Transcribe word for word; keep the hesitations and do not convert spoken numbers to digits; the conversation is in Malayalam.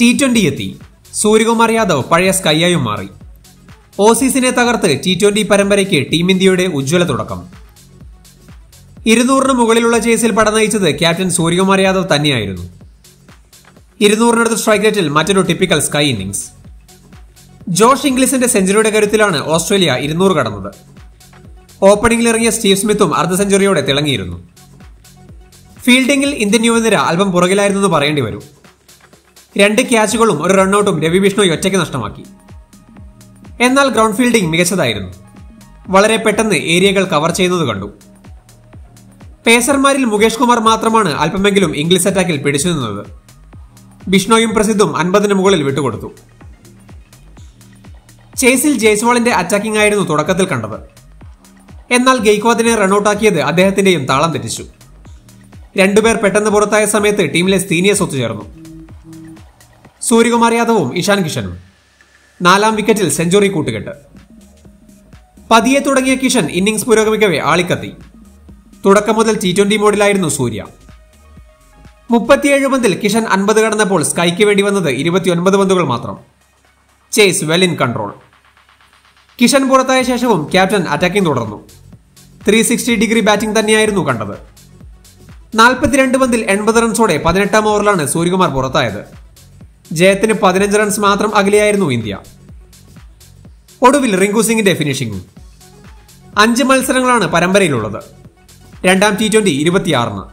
ടി ട്വന്റി എത്തി. സൂര്യകുമാർ യാദവ് പഴയ സ്കൈയായും മാറി. ഓസീസിനെ തകർത്ത് ടി ട്വന്റി പരമ്പരയ്ക്ക് ടീം ഇന്ത്യയുടെ ഉജ്ജ്വല തുടക്കം. ഇരുന്നൂറിന് മുകളിലുള്ള ചേസിൽ പടനയിച്ചത് ക്യാപ്റ്റൻ സൂര്യകുമാർ യാദവ് തന്നെയായിരുന്നു. ഇരുന്നൂറിനടുത്ത് സ്ട്രൈക്ക് റേറ്റിൽ മറ്റൊരു ടിപ്പിക്കൽ സ്കൈ ഇന്നിംഗ്സ്. ജോഷ് ഇംഗ്ലീസിന്റെ സെഞ്ചുറിയുടെ കരുത്തിലാണ് ഓസ്ട്രേലിയ ഇരുന്നൂറ് കടന്നത്. ഓപ്പണിംഗിൽ ഇറങ്ങിയ സ്റ്റീവ് സ്മിത്തും അർദ്ധ സെഞ്ചുറിയോടെ തിളങ്ങിയിരുന്നു. ഫീൽഡിംഗിൽ ഇന്ത്യൻ യുവനിര അല്പം പുറകിലായിരുന്നെന്ന് പറയേണ്ടി വരും. രണ്ട് ക്യാച്ചുകളും ഒരു റണ്ണൌട്ടും രവി ബിഷ്ണോയ് ഒറ്റയ്ക്ക് നഷ്ടമാക്കി. എന്നാൽ ഗ്രൗണ്ട് ഫീൽഡിംഗ് മികച്ചതായിരുന്നു. വളരെ പെട്ടെന്ന് ഏരിയകൾ കവർ ചെയ്യുന്നത് കണ്ടു. പേസർമാരിൽ മുകേഷ് കുമാർ മാത്രമാണ് അല്പമെങ്കിലും ഇംഗ്ലീഷ് അറ്റാക്കിൽ പിടിച്ചു നിന്നത്. ബിഷ്ണോയും പ്രസിദ്ധും അൻപതിന് മുകളിൽ വിട്ടുകൊടുത്തു. ചേസിൽ ജയ്സ്വാളിന്റെ അറ്റാക്കിംഗ് ആയിരുന്നു തുടക്കത്തിൽ കണ്ടത്. എന്നാൽ ഗെയ്ക്വാദിനെ റണ്ണൌട്ടാക്കിയത് അദ്ദേഹത്തിന്റെയും താളം തെറ്റിച്ചു. രണ്ടുപേർ പെട്ടെന്ന് പുറത്തായ സമയത്ത് ടീമിലെ സീനിയേഴ്സ് ഒത്തുചേർന്നു. സൂര്യകുമാർ യാദവും ഇഷാൻ കിഷനും. നാലാം വിക്കറ്റിൽ സെഞ്ചുറി കൂട്ടുകെട്ട്. പതിയെ തുടങ്ങിയ കിഷൻ ഇന്നിംഗ്സ് പുരോഗമിക്കവേ ആളിക്കത്തി. തുടക്കം മുതൽ ടി ട്വന്റി മോഡിലായിരുന്നു സൂര്യ. മുപ്പത്തിയേഴ് പന്തിൽ കിഷൻ അൻപത് കടന്നപ്പോൾ സ്കൈക്ക് വേണ്ടി വന്നത് ഇരുപത്തിയൊൻപത് പന്തുകൾ മാത്രം. Chase well in control. Kishan പുറത്തായ ശേഷവും ക്യാപ്റ്റൻ അറ്റാക്കിംഗ് തുടർന്നു. ത്രീ സിക്സ്റ്റി ഡിഗ്രി ബാറ്റിംഗ് തന്നെയായിരുന്നു കണ്ടത്. നാൽപ്പത്തിരണ്ട് പന്തിൽ എൺപത് റൺസോടെ പതിനെട്ടാം ഓവറിലാണ് സൂര്യകുമാർ പുറത്തായത്. ജയത്തിന് പതിനഞ്ച് റൺസ് മാത്രം അകലെയായിരുന്നു ഇന്ത്യ. ഒടുവിൽ റിങ്കു സിംഗിന്റെ ഫിനിഷിംഗും. അഞ്ച് മത്സരങ്ങളാണ് പരമ്പരയിലുള്ളത്. രണ്ടാം ടി ട്വന്റി ഇരുപത്തിയാറിന്.